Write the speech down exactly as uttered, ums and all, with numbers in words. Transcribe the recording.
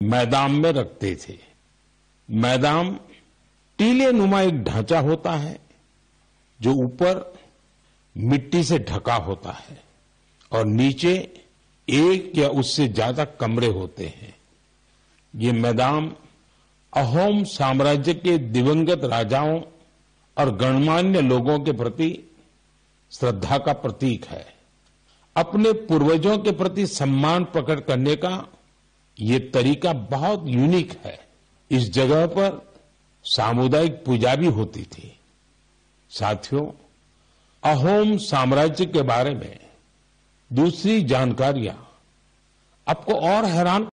मैदान में रखते थे। मैदान टीले नुमा एक ढांचा होता है जो ऊपर मिट्टी से ढका होता है और नीचे एक या उससे ज्यादा कमरे होते हैं। ये मैदान अहोम साम्राज्य के दिवंगत राजाओं और गणमान्य लोगों के प्रति श्रद्धा का प्रतीक है। अपने पूर्वजों के प्रति सम्मान प्रकट करने का ये तरीका बहुत यूनिक है। इस जगह पर सामुदायिक पूजा भी होती थी। साथियों, अहोम साम्राज्य के बारे में दूसरी जानकारियां आपको और हैरान